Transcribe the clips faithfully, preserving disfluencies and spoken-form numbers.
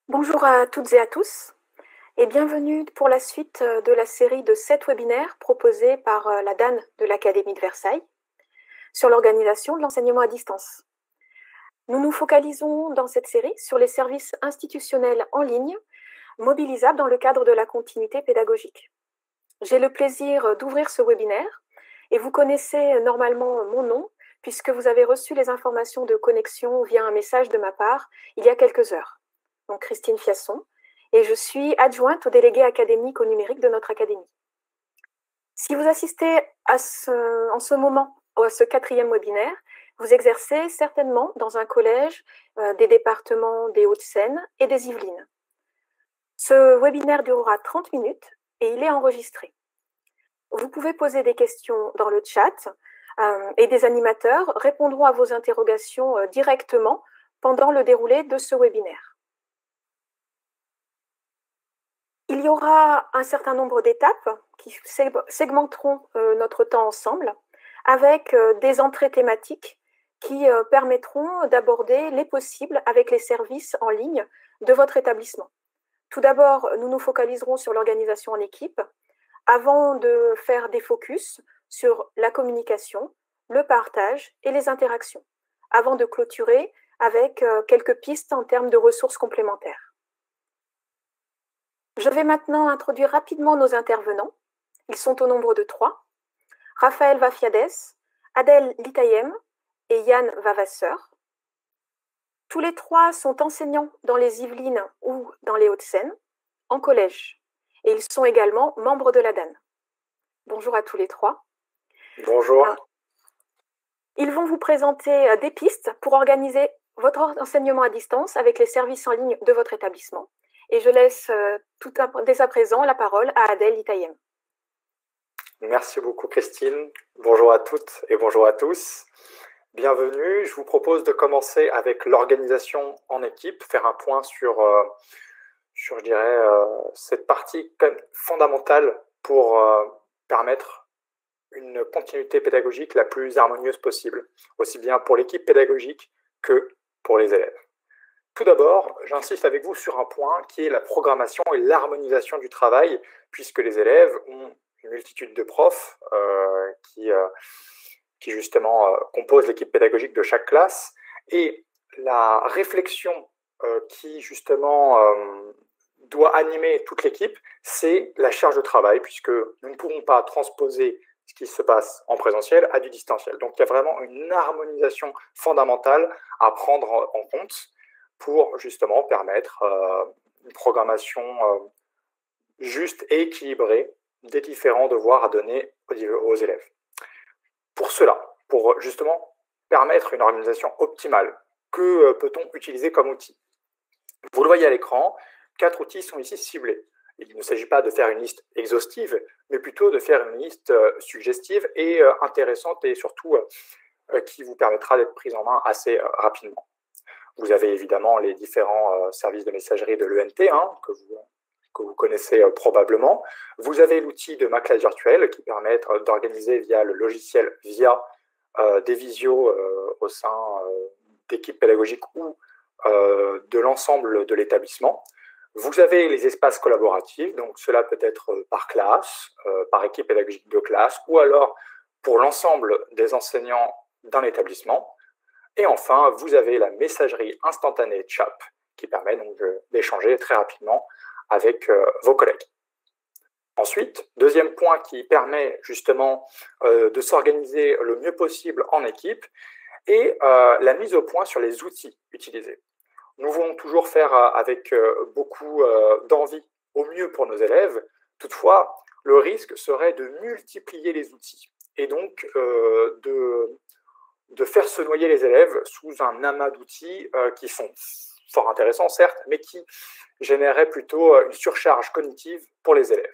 Bonjour à toutes et à tous et bienvenue pour la suite de la série de sept webinaires proposés par la D A N de l'Académie de Versailles sur l'organisation de l'enseignement à distance. Nous nous focalisons dans cette série sur les services institutionnels en ligne mobilisables dans le cadre de la continuité pédagogique. J'ai le plaisir d'ouvrir ce webinaire et vous connaissez normalement mon nom puisque vous avez reçu les informations de connexion via un message de ma part il y a quelques heures. Donc Christine Fiasson, et je suis adjointe au délégué académique au numérique de notre académie. Si vous assistez à ce, en ce moment à ce quatrième webinaire, vous exercez certainement dans un collège euh, des départements des Hauts-de-Seine et des Yvelines. Ce webinaire durera trente minutes et il est enregistré. Vous pouvez poser des questions dans le chat euh, et des animateurs répondront à vos interrogations euh, directement pendant le déroulé de ce webinaire. Il y aura un certain nombre d'étapes qui segmenteront euh, notre temps ensemble avec euh, des entrées thématiques qui euh, permettront d'aborder les possibles avec les services en ligne de votre établissement. Tout d'abord, nous nous focaliserons sur l'organisation en équipe avant de faire des focus sur la communication, le partage et les interactions, avant de clôturer avec euh, quelques pistes en termes de ressources complémentaires. Je vais maintenant introduire rapidement nos intervenants. Ils sont au nombre de trois. Raphaël Vafiades, Adèle Litayem et Yann Vavasseur. Tous les trois sont enseignants dans les Yvelines ou dans les Hauts-de-Seine, en collège. Et ils sont également membres de la D A N. Bonjour à tous les trois. Bonjour. Ils vont vous présenter des pistes pour organiser votre enseignement à distance avec les services en ligne de votre établissement. Et je laisse tout à, dès à présent la parole à Adèle Litayem. Merci beaucoup Christine. Bonjour à toutes et bonjour à tous. Bienvenue. Je vous propose de commencer avec l'organisation en équipe, faire un point sur, euh, sur je dirais, euh, cette partie fondamentale pour euh, permettre une continuité pédagogique la plus harmonieuse possible, aussi bien pour l'équipe pédagogique que pour les élèves. Tout d'abord, j'insiste avec vous sur un point qui est la programmation et l'harmonisation du travail, puisque les élèves ont une multitude de profs euh, qui, euh, qui justement euh, composent l'équipe pédagogique de chaque classe, et la réflexion euh, qui justement euh, doit animer toute l'équipe, c'est la charge de travail, puisque nous ne pourrons pas transposer ce qui se passe en présentiel à du distanciel. Donc il y a vraiment une harmonisation fondamentale à prendre en compte pour justement permettre euh, une programmation euh, juste et équilibrée des différents devoirs à donner aux, aux élèves. Pour cela, pour justement permettre une organisation optimale, que euh, peut-on utiliser comme outil? Vous le voyez à l'écran, quatre outils sont ici ciblés. Il ne s'agit pas de faire une liste exhaustive, mais plutôt de faire une liste euh, suggestive et euh, intéressante et surtout euh, qui vous permettra d'être prise en main assez euh, rapidement. Vous avez évidemment les différents euh, services de messagerie de l'E N T hein, que, vous, que vous connaissez euh, probablement. Vous avez l'outil de ma classe virtuelle qui permet d'organiser via le logiciel via euh, des visios euh, au sein euh, d'équipes pédagogiques ou euh, de l'ensemble de l'établissement. Vous avez les espaces collaboratifs, donc cela peut être par classe, euh, par équipe pédagogique de classe, ou alors pour l'ensemble des enseignants d'un établissement. Et enfin, vous avez la messagerie instantanée C H A P qui permet donc d'échanger très rapidement avec euh, vos collègues. Ensuite, deuxième point qui permet justement euh, de s'organiser le mieux possible en équipe est euh, la mise au point sur les outils utilisés. Nous voulons toujours faire euh, avec euh, beaucoup euh, d'envie au mieux pour nos élèves. Toutefois, le risque serait de multiplier les outils et donc euh, de de faire se noyer les élèves sous un amas d'outils euh, qui sont fort intéressants, certes, mais qui généreraient plutôt une surcharge cognitive pour les élèves.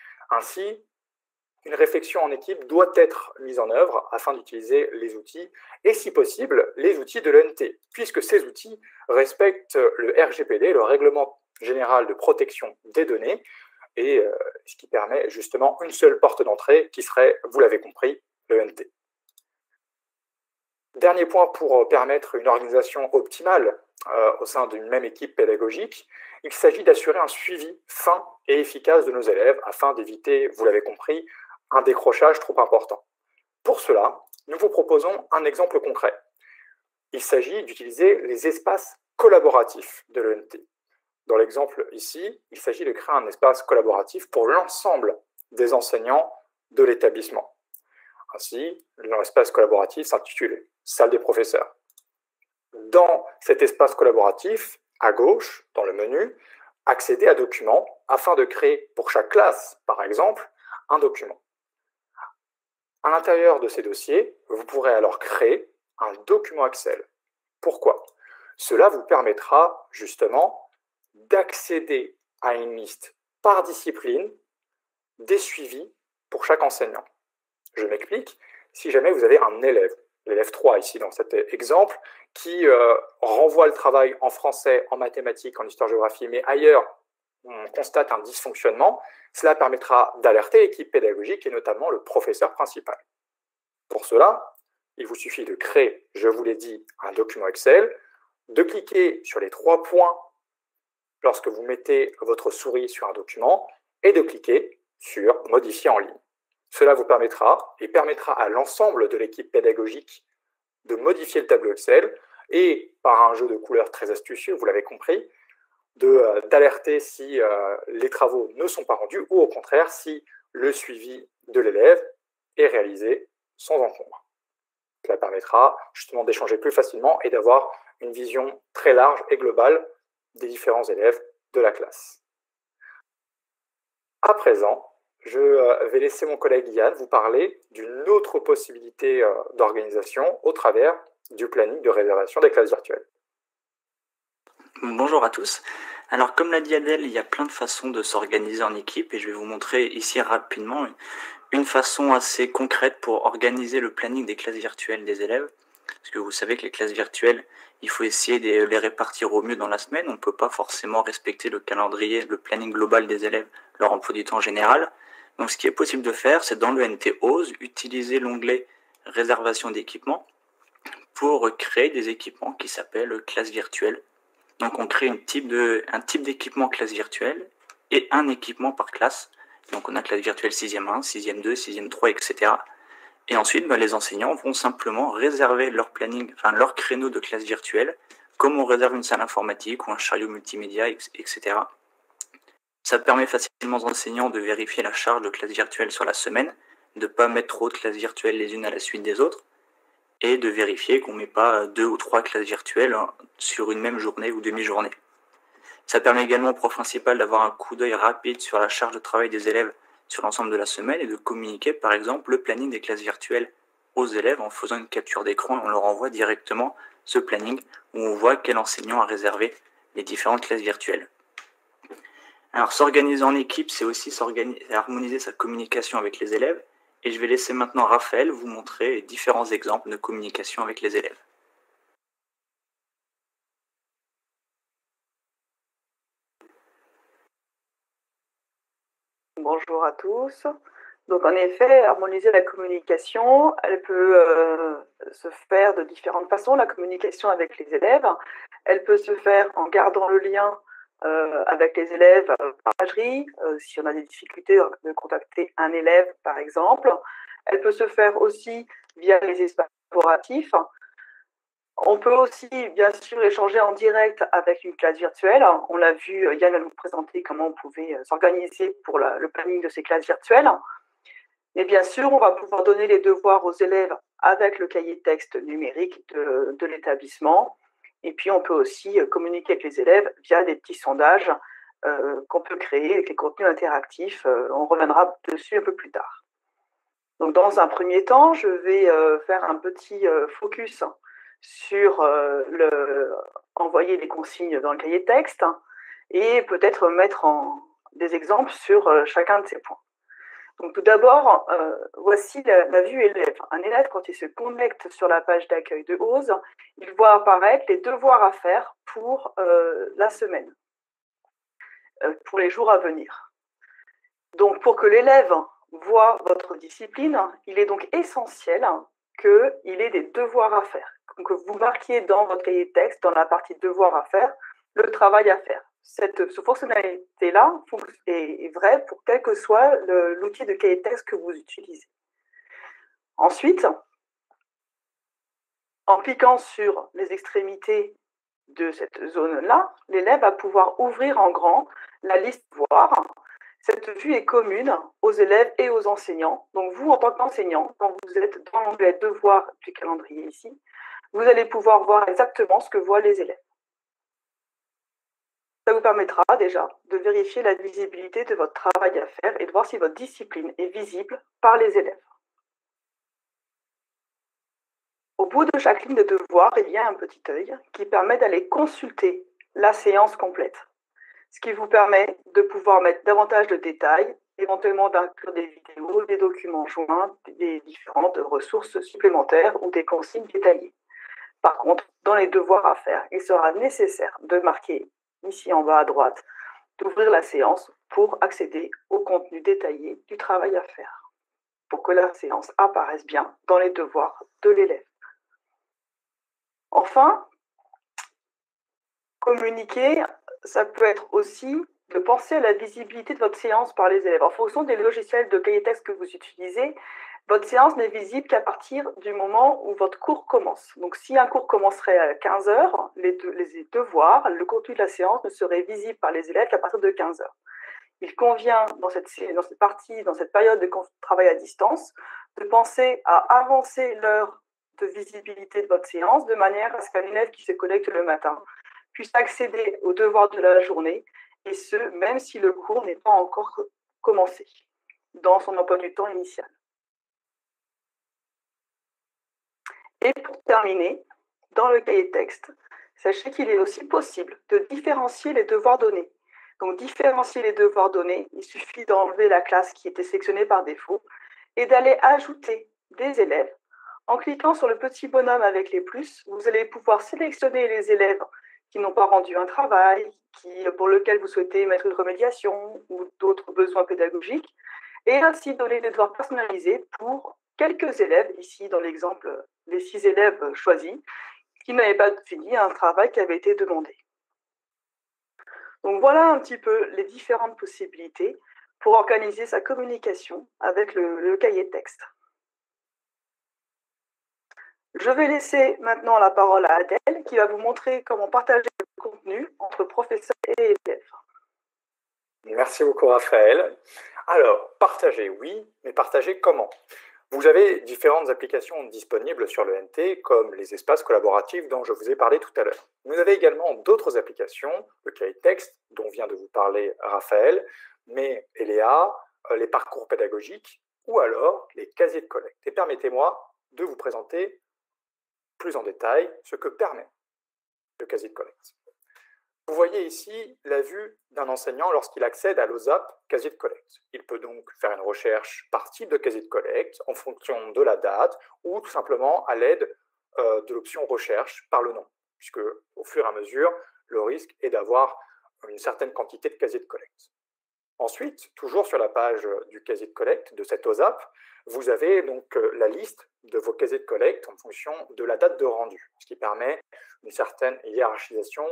Ainsi, une réflexion en équipe doit être mise en œuvre afin d'utiliser les outils, et si possible, les outils de l'E N T, puisque ces outils respectent le R G P D, le Règlement général de protection des données, et euh, ce qui permet justement une seule porte d'entrée qui serait, vous l'avez compris, le N T. Dernier point pour permettre une organisation optimale euh, au sein d'une même équipe pédagogique, il s'agit d'assurer un suivi fin et efficace de nos élèves afin d'éviter, vous l'avez compris, un décrochage trop important. Pour cela, nous vous proposons un exemple concret. Il s'agit d'utiliser les espaces collaboratifs de l'E N T. Dans l'exemple ici, il s'agit de créer un espace collaboratif pour l'ensemble des enseignants de l'établissement. Ainsi, l'espace collaboratif s'intitule « Salle des professeurs ». Dans cet espace collaboratif, à gauche, dans le menu, accéder à documents afin de créer pour chaque classe, par exemple, un document. À l'intérieur de ces dossiers, vous pourrez alors créer un document Excel. Pourquoi? Cela vous permettra justement d'accéder à une liste par discipline des suivis pour chaque enseignant. Je m'explique, si jamais vous avez un élève, l'élève trois ici dans cet exemple, qui euh, renvoie le travail en français, en mathématiques, en histoire-géographie, mais ailleurs, on constate un dysfonctionnement, cela permettra d'alerter l'équipe pédagogique et notamment le professeur principal. Pour cela, il vous suffit de créer, je vous l'ai dit, un document Excel, de cliquer sur les trois points lorsque vous mettez votre souris sur un document et de cliquer sur « Modifier en ligne ». Cela vous permettra et permettra à l'ensemble de l'équipe pédagogique de modifier le tableau Excel et, par un jeu de couleurs très astucieux, vous l'avez compris, d'alerter euh, si euh, les travaux ne sont pas rendus ou au contraire si le suivi de l'élève est réalisé sans encombre. Cela permettra justement d'échanger plus facilement et d'avoir une vision très large et globale des différents élèves de la classe. À présent, je vais laisser mon collègue Yann vous parler d'une autre possibilité d'organisation au travers du planning de réservation des classes virtuelles. Bonjour à tous. Alors comme l'a dit Adèle, il y a plein de façons de s'organiser en équipe et je vais vous montrer ici rapidement une façon assez concrète pour organiser le planning des classes virtuelles des élèves. Parce que vous savez que les classes virtuelles, il faut essayer de les répartir au mieux dans la semaine. On ne peut pas forcément respecter le calendrier, le planning global des élèves, leur emploi du temps général. Donc ce qui est possible de faire, c'est dans le N T O S E, utiliser l'onglet réservation d'équipements pour créer des équipements qui s'appellent classes virtuelles. Donc on crée une type de, un type d'équipement classe virtuelle et un équipement par classe. Donc on a classe virtuelle sixième un, sixième deux, sixième trois, et cetera. Et ensuite, bah, les enseignants vont simplement réserver leur planning, enfin leur créneau de classe virtuelle, comme on réserve une salle informatique ou un chariot multimédia, et cetera. Ça permet facilement aux enseignants de vérifier la charge de classe virtuelle sur la semaine, de ne pas mettre trop de classes virtuelles les unes à la suite des autres, et de vérifier qu'on ne met pas deux ou trois classes virtuelles sur une même journée ou demi-journée. Ça permet également au prof principal d'avoir un coup d'œil rapide sur la charge de travail des élèves sur l'ensemble de la semaine et de communiquer par exemple le planning des classes virtuelles aux élèves en faisant une capture d'écran et on leur envoie directement ce planning où on voit quel enseignant a réservé les différentes classes virtuelles. Alors s'organiser en équipe, c'est aussi harmoniser sa communication avec les élèves et je vais laisser maintenant Raphaël vous montrer différents exemples de communication avec les élèves. Bonjour à tous. Donc en effet, harmoniser la communication, elle peut euh, se faire de différentes façons. La communication avec les élèves, elle peut se faire en gardant le lien euh, avec les élèves euh, par messagerie, euh, si on a des difficultés de contacter un élève par exemple. Elle peut se faire aussi via les espaces collaboratifs. On peut aussi, bien sûr, échanger en direct avec une classe virtuelle. On l'a vu, Yann va nous présenter comment on pouvait s'organiser pour la, le planning de ces classes virtuelles. Mais bien sûr, on va pouvoir donner les devoirs aux élèves avec le cahier de texte numérique de, de l'établissement. Et puis, on peut aussi communiquer avec les élèves via des petits sondages euh, qu'on peut créer avec les contenus interactifs. Euh, on reviendra dessus un peu plus tard. Donc, dans un premier temps, je vais euh, faire un petit euh, focus sur euh, le, envoyer les consignes dans le cahier de texte et peut-être mettre en, des exemples sur euh, chacun de ces points. Donc tout d'abord, euh, voici la, la vue élève. Un élève, quand il se connecte sur la page d'accueil de O S E, il voit apparaître les devoirs à faire pour euh, la semaine, euh, pour les jours à venir. Donc pour que l'élève voit votre discipline, il est donc essentiel qu'il ait des devoirs à faire. Donc, vous marquiez dans votre cahier de texte, dans la partie devoirs à faire, le travail à faire. Cette, cette fonctionnalité-là est, est vraie pour quel que soit l'outil de cahier de texte que vous utilisez. Ensuite, en cliquant sur les extrémités de cette zone-là, l'élève va pouvoir ouvrir en grand la liste devoirs. Cette vue est commune aux élèves et aux enseignants. Donc vous, en tant qu'enseignant, quand vous êtes dans l'onglet devoirs du calendrier ici, vous allez pouvoir voir exactement ce que voient les élèves. Ça vous permettra déjà de vérifier la visibilité de votre travail à faire et de voir si votre discipline est visible par les élèves. Au bout de chaque ligne de devoir, il y a un petit œil qui permet d'aller consulter la séance complète, ce qui vous permet de pouvoir mettre davantage de détails, éventuellement d'inclure des vidéos, des documents joints, des différentes ressources supplémentaires ou des consignes détaillées. Par contre, dans les devoirs à faire, il sera nécessaire de marquer ici en bas à droite, d'ouvrir la séance pour accéder au contenu détaillé du travail à faire, pour que la séance apparaisse bien dans les devoirs de l'élève. Enfin, communiquer, ça peut être aussi de penser à la visibilité de votre séance par les élèves. En fonction des logiciels de cahier texte que vous utilisez, votre séance n'est visible qu'à partir du moment où votre cours commence. Donc, si un cours commencerait à quinze heures, les, de, les devoirs, le contenu de la séance ne serait visible par les élèves qu'à partir de quinze heures. Il convient, dans cette, dans cette partie, dans cette période de travail à distance, de penser à avancer l'heure de visibilité de votre séance de manière à ce qu'un élève qui se connecte le matin puisse accéder aux devoirs de la journée, et ce, même si le cours n'est pas encore commencé dans son emploi du temps initial. Et pour terminer, dans le cahier de texte, sachez qu'il est aussi possible de différencier les devoirs donnés. Donc, différencier les devoirs donnés, il suffit d'enlever la classe qui était sélectionnée par défaut et d'aller ajouter des élèves. En cliquant sur le petit bonhomme avec les plus, vous allez pouvoir sélectionner les élèves qui n'ont pas rendu un travail, qui, pour lequel vous souhaitez mettre une remédiation ou d'autres besoins pédagogiques, et ainsi donner des devoirs personnalisés pour quelques élèves, ici dans l'exemple, les six élèves choisis, qui n'avaient pas fini un travail qui avait été demandé. Donc voilà un petit peu les différentes possibilités pour organiser sa communication avec le, le cahier de texte. Je vais laisser maintenant la parole à Adèle qui va vous montrer comment partager le contenu entre professeurs et élèves. Merci beaucoup Raphaël. Alors, partager, oui, mais partager comment? Vous avez différentes applications disponibles sur le N T, comme les espaces collaboratifs dont je vous ai parlé tout à l'heure. Vous avez également d'autres applications, le cahier de texte, dont vient de vous parler Raphaël, mais Eléa, les parcours pédagogiques, ou alors les casiers de collecte. Et permettez-moi de vous présenter plus en détail ce que permet le casier de collecte. Vous voyez ici la vue d'un enseignant lorsqu'il accède à l'O S A P casier de collecte. Il peut donc faire une recherche par type de casier de collecte en fonction de la date ou tout simplement à l'aide euh, de l'option recherche par le nom, puisque au fur et à mesure, le risque est d'avoir une certaine quantité de casiers de collecte. Ensuite, toujours sur la page du casier de collecte de cette O S A P, vous avez donc la liste de vos casiers de collecte en fonction de la date de rendu, ce qui permet une certaine hiérarchisation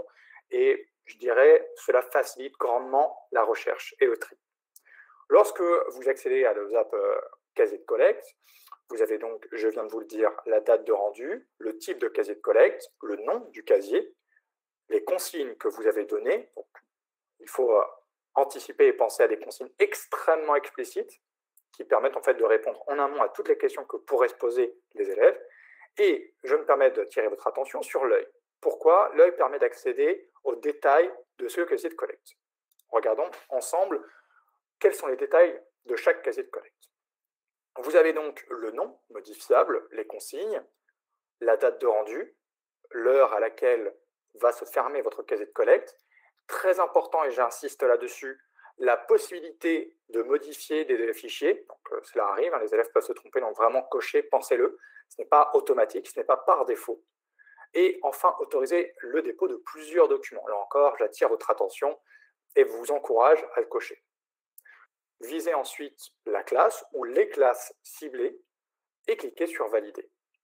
et je dirais cela facilite grandement la recherche et le tri. Lorsque vous accédez à l'O S A P casier de collecte, vous avez donc, je viens de vous le dire, la date de rendu, le type de casier de collecte, le nom du casier, les consignes que vous avez données. Donc, il faut anticiper et penser à des consignes extrêmement explicites qui permettent en fait de répondre en amont à toutes les questions que pourraient se poser les élèves. Et je me permets de tirer votre attention sur l'œil. Pourquoi? L'œil permet d'accéder aux détails de ce casier de collecte. Regardons ensemble quels sont les détails de chaque casier de collecte. Vous avez donc le nom modifiable, les consignes, la date de rendu, l'heure à laquelle va se fermer votre casier de collecte. Très important, et j'insiste là-dessus, la possibilité de modifier des fichiers. Donc, euh, cela arrive, hein, les élèves peuvent se tromper, donc vraiment cocher, pensez-le. Ce n'est pas automatique, ce n'est pas par défaut. Et enfin, autoriser le dépôt de plusieurs documents. Là encore, j'attire votre attention et vous encourage à le cocher. Visez ensuite la classe ou les classes ciblées et cliquez sur Valider.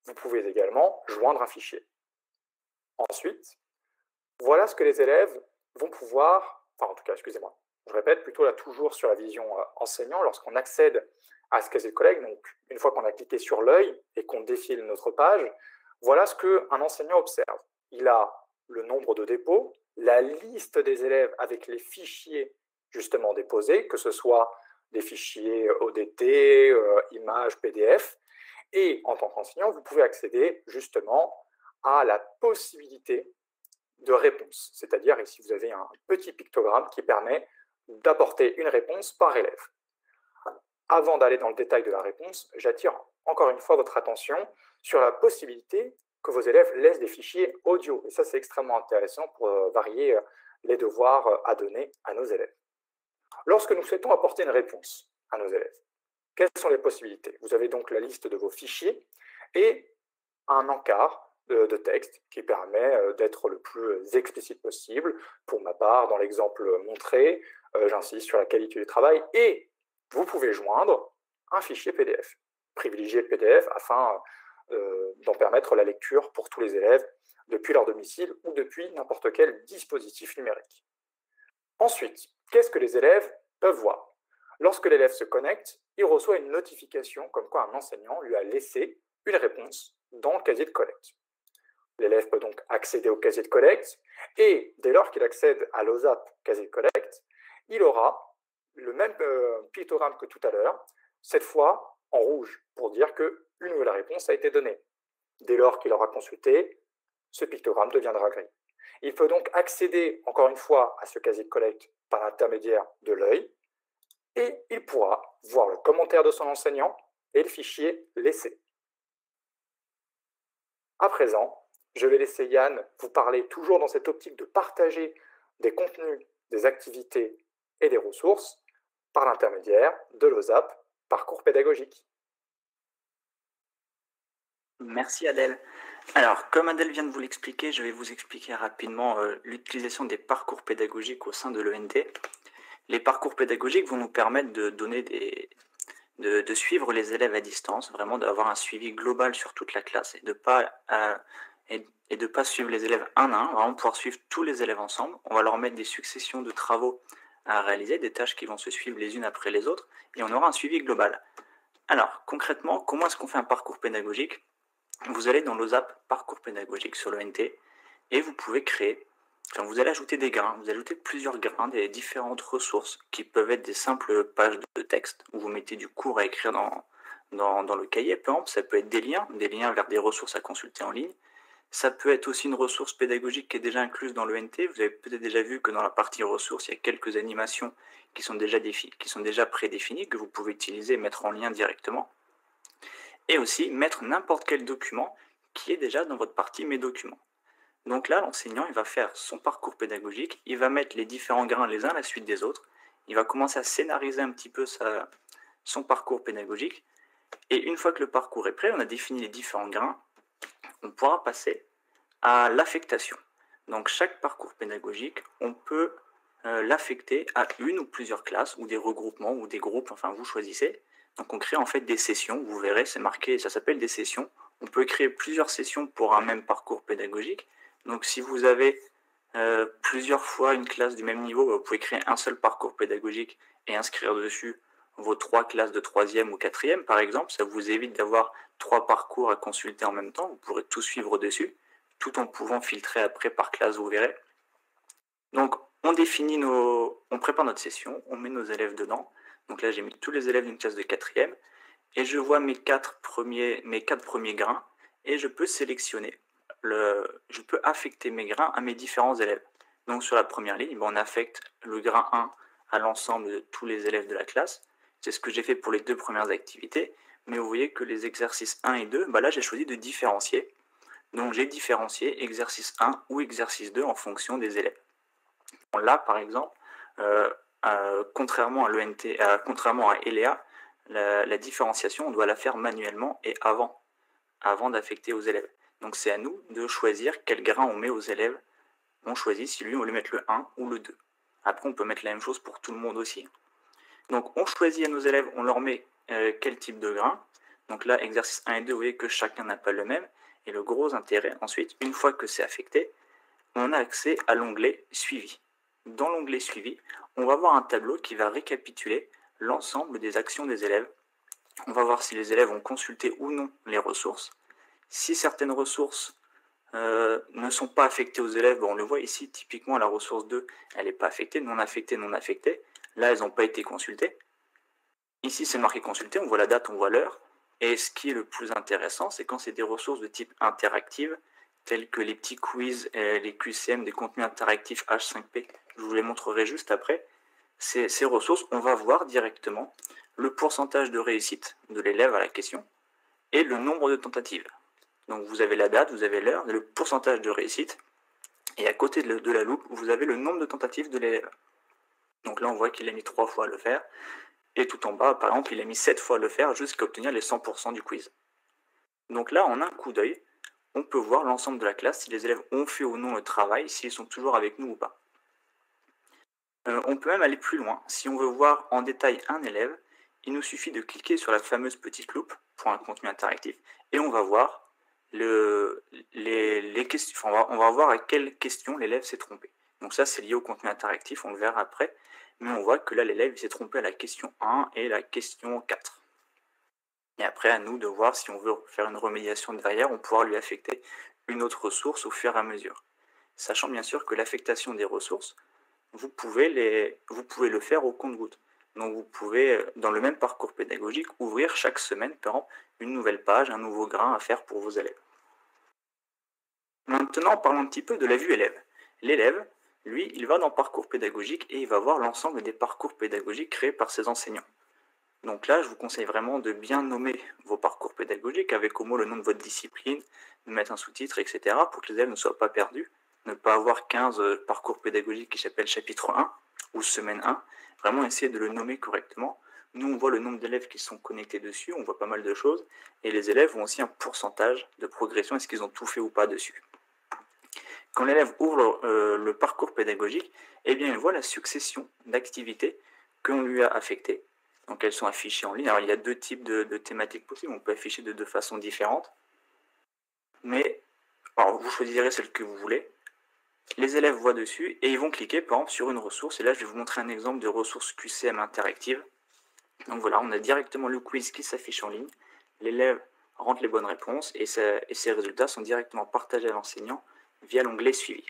Vous pouvez également joindre un fichier. Ensuite, voilà ce que les élèves vont pouvoir, enfin en tout cas, excusez-moi, je répète plutôt là toujours sur la vision euh, enseignant, lorsqu'on accède à ce casier de collègue, donc une fois qu'on a cliqué sur l'œil et qu'on défile notre page, voilà ce qu'un enseignant observe. Il a le nombre de dépôts, la liste des élèves avec les fichiers justement déposés, que ce soit des fichiers O D T, euh, images, P D F, et en tant qu'enseignant, vous pouvez accéder justement à la possibilité de réponse, c'est-à-dire ici vous avez un petit pictogramme qui permet d'apporter une réponse par élève. Avant d'aller dans le détail de la réponse, j'attire encore une fois votre attention sur la possibilité que vos élèves laissent des fichiers audio. Et ça, c'est extrêmement intéressant pour varier les devoirs à donner à nos élèves. Lorsque nous souhaitons apporter une réponse à nos élèves, quelles sont les possibilités? Vous avez donc la liste de vos fichiers et un encart de, de texte qui permet d'être le plus explicite possible. Pour ma part, dans l'exemple montré, euh, j'insiste sur la qualité du travail et vous pouvez joindre un fichier P D F. Privilégiez le P D F afin euh, d'en permettre la lecture pour tous les élèves depuis leur domicile ou depuis n'importe quel dispositif numérique. Ensuite, qu'est-ce que les élèves peuvent voir? Lorsque l'élève se connecte, il reçoit une notification comme quoi un enseignant lui a laissé une réponse dans le casier de collecte. L'élève peut donc accéder au casier de collecte et dès lors qu'il accède à l'O S A P casier de collecte, il aura le même euh, pictogramme que tout à l'heure, cette fois en rouge, pour dire qu'une nouvelle réponse a été donnée. Dès lors qu'il aura consulté, ce pictogramme deviendra gris. Il peut donc accéder encore une fois à ce casier de collecte par l'intermédiaire de l'œil et il pourra voir le commentaire de son enseignant et le fichier laissé. À présent, je vais laisser Yann vous parler toujours dans cette optique de partager des contenus, des activités et des ressources par l'intermédiaire de l'O S A P Parcours Pédagogique. Merci Adèle. Alors, comme Adèle vient de vous l'expliquer, je vais vous expliquer rapidement euh, l'utilisation des parcours pédagogiques au sein de l'E N T. Les parcours pédagogiques vont nous permettre de donner des, de, de suivre les élèves à distance, vraiment d'avoir un suivi global sur toute la classe et de pas euh, et, et de pas suivre les élèves un à un, vraiment pouvoir suivre tous les élèves ensemble. On va leur mettre des successions de travaux à réaliser, des tâches qui vont se suivre les unes après les autres, et on aura un suivi global. Alors, concrètement, comment est-ce qu'on fait un parcours pédagogique? Vous allez dans l'O S A P Parcours Pédagogique sur l'E N T, et vous pouvez créer, enfin, vous allez ajouter des grains, vous ajoutez plusieurs grains, des différentes ressources, qui peuvent être des simples pages de texte, où vous mettez du cours à écrire dans, dans, dans le cahier, par exemple. Ça peut être des liens, des liens vers des ressources à consulter en ligne. Ça peut être aussi une ressource pédagogique qui est déjà incluse dans l'E N T. Vous avez peut-être déjà vu que dans la partie ressources, il y a quelques animations qui sont déjà, qui sont déjà prédéfinies, que vous pouvez utiliser et mettre en lien directement. Et aussi mettre n'importe quel document qui est déjà dans votre partie Mes documents. Donc là, l'enseignant, il va faire son parcours pédagogique, il va mettre les différents grains les uns à la suite des autres, il va commencer à scénariser un petit peu sa, son parcours pédagogique, et une fois que le parcours est prêt, on a défini les différents grains, on pourra passer à l'affectation. Donc chaque parcours pédagogique, on peut euh, l'affecter à une ou plusieurs classes, ou des regroupements, ou des groupes, enfin vous choisissez. Donc on crée en fait des sessions, vous verrez, c'est marqué, ça s'appelle des sessions. On peut créer plusieurs sessions pour un même parcours pédagogique. Donc si vous avez euh, plusieurs fois une classe du même niveau, vous pouvez créer un seul parcours pédagogique et inscrire dessus vos trois classes de troisième ou quatrième par exemple. Ça vous évite d'avoir trois parcours à consulter en même temps, vous pourrez tout suivre dessus, tout en pouvant filtrer après par classe, vous verrez. Donc on définit nos, on prépare notre session, on met nos élèves dedans. Donc là j'ai mis tous les élèves d'une classe de quatrième et je vois mes quatre premiers, mes quatre premiers grains et je peux sélectionner, le, je peux affecter mes grains à mes différents élèves. Donc sur la première ligne, on affecte le grain un à l'ensemble de tous les élèves de la classe. C'est ce que j'ai fait pour les deux premières activités, mais vous voyez que les exercices un et deux, bah là j'ai choisi de différencier. Donc j'ai différencié exercice un ou exercice deux en fonction des élèves. Bon, là par exemple, euh, euh, contrairement à l'E N T, euh, contrairement à Eléa, la, la différenciation on doit la faire manuellement et avant, avant d'affecter aux élèves. Donc c'est à nous de choisir quel grain on met aux élèves. On choisit si lui on veut mettre le un ou le deux. Après on peut mettre la même chose pour tout le monde aussi. Donc on choisit à nos élèves, on leur met euh, quel type de grain. Donc là, exercice un et deux, vous voyez que chacun n'a pas le même. Et le gros intérêt, ensuite, une fois que c'est affecté, on a accès à l'onglet Suivi. Dans l'onglet Suivi, on va voir un tableau qui va récapituler l'ensemble des actions des élèves. On va voir si les élèves ont consulté ou non les ressources. Si certaines ressources euh, ne sont pas affectées aux élèves, bon, on le voit ici, typiquement la ressource deux, elle n'est pas affectée, non affectée, non affectée. Là, elles n'ont pas été consultées. Ici, c'est marqué consulté, on voit la date, on voit l'heure. Et ce qui est le plus intéressant, c'est quand c'est des ressources de type interactive, telles que les petits quiz, et les Q C M, des contenus interactifs H cinq P. Je vous les montrerai juste après. Ces, ces ressources, on va voir directement le pourcentage de réussite de l'élève à la question et le nombre de tentatives. Donc vous avez la date, vous avez l'heure, le pourcentage de réussite, et à côté de la loupe, vous avez le nombre de tentatives de l'élève. Donc là, on voit qu'il a mis trois fois à le faire, et tout en bas, par exemple, il a mis sept fois à le faire jusqu'à obtenir les cent pour cent du quiz. Donc là, en un coup d'œil, on peut voir l'ensemble de la classe, si les élèves ont fait ou non le travail, s'ils sont toujours avec nous ou pas. Euh, on peut même aller plus loin. Si on veut voir en détail un élève, il nous suffit de cliquer sur la fameuse petite loupe pour un contenu interactif, et on va voir le, les, les questions, enfin, on, va, on va voir à quelle question l'élève s'est trompé. Donc ça, c'est lié au contenu interactif, on le verra après, mais on voit que là, l'élève s'est trompé à la question un et la question quatre. Et après, à nous de voir si on veut faire une remédiation derrière, on pourra lui affecter une autre ressource au fur et à mesure. Sachant bien sûr que l'affectation des ressources, vous pouvez, les, vous pouvez le faire au compte-gouttes. Donc vous pouvez, dans le même parcours pédagogique, ouvrir chaque semaine, par exemple, une nouvelle page, un nouveau grain à faire pour vos élèves. Maintenant, parlons un petit peu de la vue élève. L'élève, lui, il va dans parcours pédagogique et il va voir l'ensemble des parcours pédagogiques créés par ses enseignants. Donc là, je vous conseille vraiment de bien nommer vos parcours pédagogiques avec au moins le nom de votre discipline, de mettre un sous-titre, et cetera pour que les élèves ne soient pas perdus. Ne pas avoir quinze parcours pédagogiques qui s'appellent chapitre un ou semaine un. Vraiment essayer de le nommer correctement. Nous, on voit le nombre d'élèves qui sont connectés dessus, on voit pas mal de choses. Et les élèves ont aussi un pourcentage de progression, est-ce qu'ils ont tout fait ou pas dessus. Quand l'élève ouvre euh, le parcours pédagogique, eh bien, il voit la succession d'activités qu'on lui a affectées. Donc elles sont affichées en ligne. Alors il y a deux types de, de thématiques possibles, on peut afficher de deux façons différentes. Mais alors, vous choisirez celle que vous voulez. Les élèves voient dessus et ils vont cliquer par exemple sur une ressource. Et là je vais vous montrer un exemple de ressource Q C M interactive. Donc voilà, on a directement le quiz qui s'affiche en ligne. L'élève rentre les bonnes réponses et, ça, et ses résultats sont directement partagés à l'enseignant via l'onglet Suivi.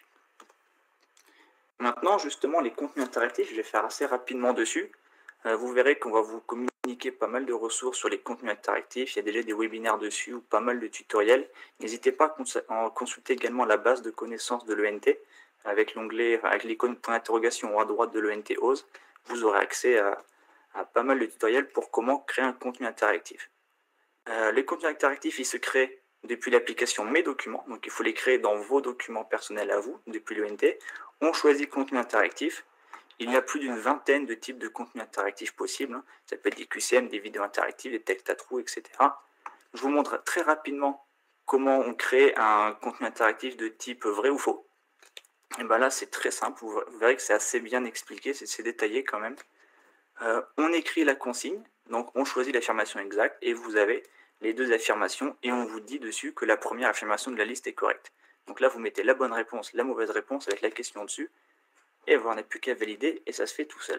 Maintenant justement les contenus interactifs, je vais faire assez rapidement dessus. Vous verrez qu'on va vous communiquer pas mal de ressources sur les contenus interactifs. Il y a déjà des webinaires dessus ou pas mal de tutoriels. N'hésitez pas à consulter également la base de connaissances de l'E N T avec l'onglet, avec l'icône point d'interrogation à droite de l'E N T O S. Vous aurez accès à, à pas mal de tutoriels pour comment créer un contenu interactif. Euh, les contenus interactifs, ils se créent depuis l'application Mes Documents. Donc il faut les créer dans vos documents personnels à vous, depuis l'E N T. On choisit contenu interactif. Il y a plus d'une vingtaine de types de contenus interactifs possibles. Ça peut être des Q C M, des vidéos interactives, des textes à trous, et cetera. Je vous montre très rapidement comment on crée un contenu interactif de type vrai ou faux. Et bien là, c'est très simple. Vous verrez que c'est assez bien expliqué, c'est détaillé quand même. Euh, on écrit la consigne, donc on choisit l'affirmation exacte et vous avez les deux affirmations et on vous dit dessus que la première affirmation de la liste est correcte. Donc là, vous mettez la bonne réponse, la mauvaise réponse avec la question dessus. Et voilà, on n'a plus qu'à valider et ça se fait tout seul.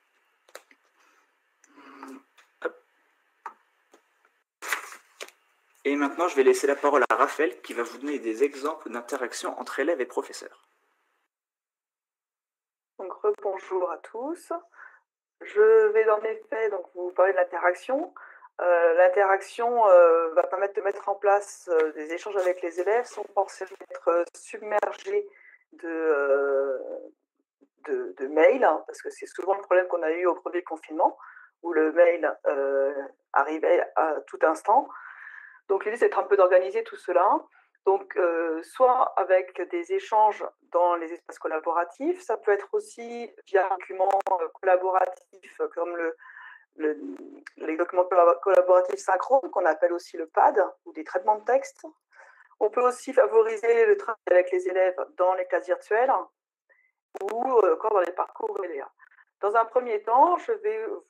Hop. Et maintenant, je vais laisser la parole à Raphaël qui va vous donner des exemples d'interaction entre élèves et professeurs. Donc, rebonjour à tous. Je vais dans mes faits donc, vous parler de l'interaction. Euh, l'interaction euh, va permettre de mettre en place euh, des échanges avec les élèves sans forcément être submergés de... Euh, De, de mail, hein, parce que c'est souvent le problème qu'on a eu au premier confinement, où le mail euh, arrivait à tout instant. Donc l'idée, c'est un peu d'organiser tout cela. Donc, euh, soit avec des échanges dans les espaces collaboratifs, ça peut être aussi via un document collaboratif comme le, le, les documents collaboratifs synchrones, qu'on appelle aussi le P A D, ou des traitements de texte. On peut aussi favoriser le travail avec les élèves dans les classes virtuelles, ou encore dans les parcours L E A. Dans un premier temps, je vais vous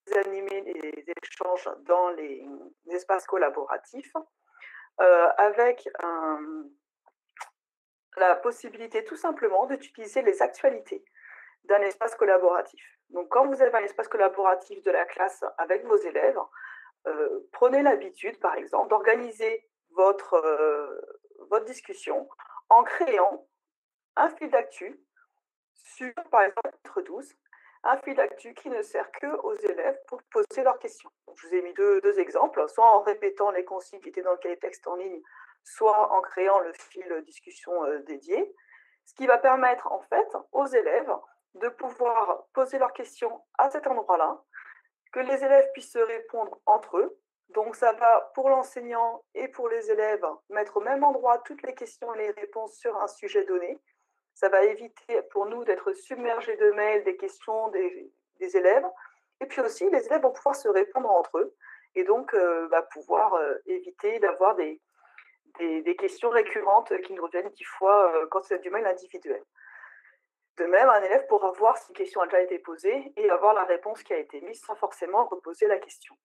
animer les échanges dans les, les espaces collaboratifs euh, avec un, la possibilité tout simplement d'utiliser les actualités d'un espace collaboratif. Donc, quand vous avez un espace collaboratif de la classe avec vos élèves, euh, prenez l'habitude, par exemple, d'organiser votre, euh, votre discussion en créant un fil d'actu sur, par exemple, douze, un fil d'actu qui ne sert qu'aux élèves pour poser leurs questions. Donc, je vous ai mis deux, deux exemples, soit en répétant les consignes qui étaient dans le cahier texte en ligne, soit en créant le fil discussion euh, dédié, ce qui va permettre en fait aux élèves de pouvoir poser leurs questions à cet endroit-là, que les élèves puissent se répondre entre eux. Donc ça va pour l'enseignant et pour les élèves mettre au même endroit toutes les questions et les réponses sur un sujet donné. Ça va éviter pour nous d'être submergés de mails, des questions des, des élèves. Et puis aussi, les élèves vont pouvoir se répondre entre eux et donc euh, bah, pouvoir euh, éviter d'avoir des, des, des questions récurrentes qui nous reviennent dix fois euh, quand c'est du mail individuel. De même, un élève pourra voir si une question a déjà été posée et avoir la réponse qui a été mise sans forcément reposer la question.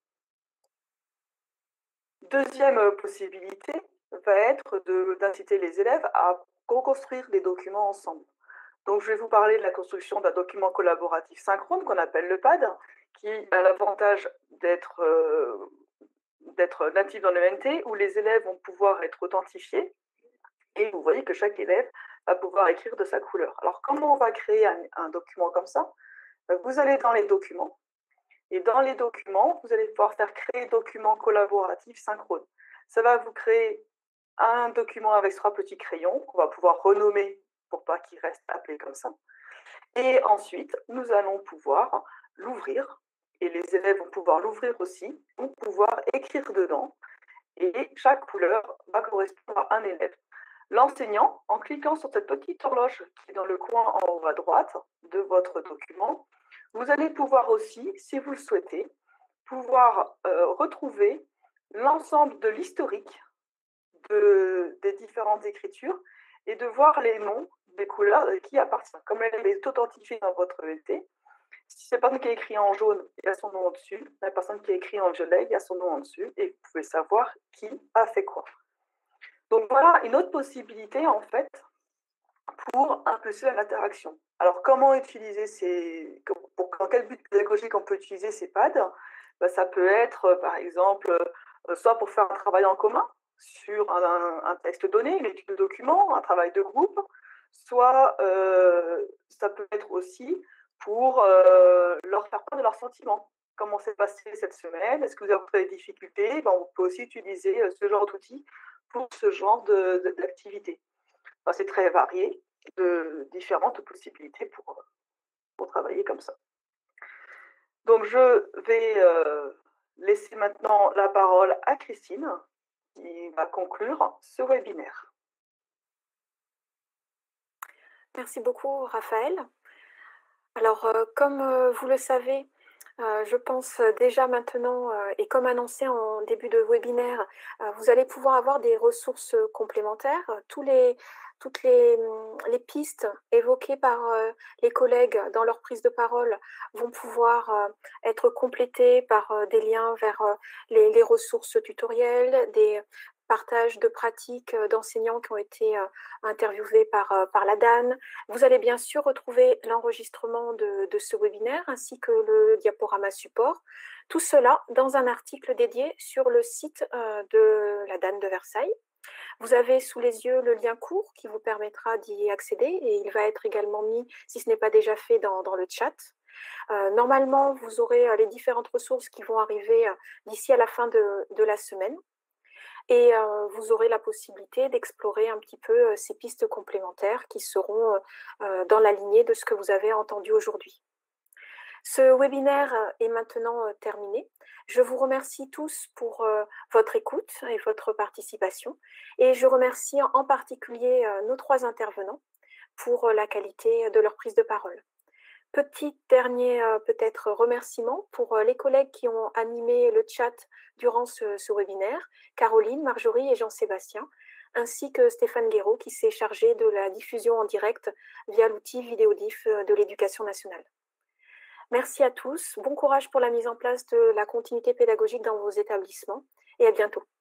Deuxième possibilité va être d'inciter les élèves à reconstruire des documents ensemble. Donc, je vais vous parler de la construction d'un document collaboratif synchrone qu'on appelle le P A D, qui a l'avantage d'être euh, d'être natif dans le N T, où les élèves vont pouvoir être authentifiés. Et vous voyez que chaque élève va pouvoir écrire de sa couleur. Alors, comment on va créer un, un document comme ça? Vous allez dans les documents, et dans les documents, vous allez pouvoir faire créer document collaboratif synchrone. Ça va vous créer un document avec trois petits crayons qu'on va pouvoir renommer pour pas qu'il reste appelé comme ça. Et ensuite, nous allons pouvoir l'ouvrir, et les élèves vont pouvoir l'ouvrir aussi, vont pouvoir écrire dedans, et chaque couleur va correspondre à un élève. L'enseignant, en cliquant sur cette petite horloge qui est dans le coin en haut à droite de votre document, vous allez pouvoir aussi, si vous le souhaitez, pouvoir euh, retrouver l'ensemble de l'historique de, des différentes écritures et de voir les noms des couleurs qui appartiennent. Comme elle est authentifiée dans votre E L T, si c'est pas personne qui est écrit en jaune, il y a son nom en dessus. La personne qui est écrit en violet, il y a son nom en dessus. Et vous pouvez savoir qui a fait quoi. Donc voilà une autre possibilité en fait pour impulser l'interaction. Alors comment utiliser ces, pour, dans quel but pédagogique on peut utiliser ces P A D? Ben, ça peut être par exemple soit pour faire un travail en commun sur un, un texte donné, une étude de document, un travail de groupe, soit euh, ça peut être aussi pour euh, leur faire part de leurs sentiments. Comment s'est passé cette semaine? Est-ce que vous avez des difficultés? Ben, on peut aussi utiliser ce genre d'outils pour ce genre d'activité. Enfin, c'est très varié, de différentes possibilités pour, pour travailler comme ça. Donc, je vais euh, laisser maintenant la parole à Christine, qui va conclure ce webinaire. Merci beaucoup, Raphaël. Alors, euh, comme euh, vous le savez, Euh, je pense déjà maintenant, euh, et comme annoncé en début de webinaire, euh, vous allez pouvoir avoir des ressources complémentaires. Tous les, toutes les, les pistes évoquées par euh, les collègues dans leur prise de parole vont pouvoir euh, être complétées par euh, des liens vers euh, les, les ressources tutoriels, des partages de pratiques d'enseignants qui ont été euh, interviewés par, euh, par la D A N. Vous allez bien sûr retrouver l'enregistrement de, de ce webinaire ainsi que le diaporama support. Tout cela dans un article dédié sur le site euh, de la D A N de Versailles. Vous avez sous les yeux le lien court qui vous permettra d'y accéder et il va être également mis, si ce n'est pas déjà fait, dans, dans le chat. Euh, normalement, vous aurez euh, les différentes ressources qui vont arriver euh, d'ici à la fin de, de la semaine. Et euh, vous aurez la possibilité d'explorer un petit peu euh, ces pistes complémentaires qui seront euh, dans la lignée de ce que vous avez entendu aujourd'hui. Ce webinaire est maintenant euh, terminé. Je vous remercie tous pour euh, votre écoute et votre participation. Et je remercie en particulier euh, nos trois intervenants pour euh, la qualité de leur prise de parole. Petit dernier euh, peut-être remerciement pour euh, les collègues qui ont animé le chat durant ce, ce webinaire, Caroline, Marjorie et Jean-Sébastien, ainsi que Stéphane Guéraud qui s'est chargé de la diffusion en direct via l'outil Vidéodif de l'Éducation nationale. Merci à tous. Bon courage pour la mise en place de la continuité pédagogique dans vos établissements et à bientôt.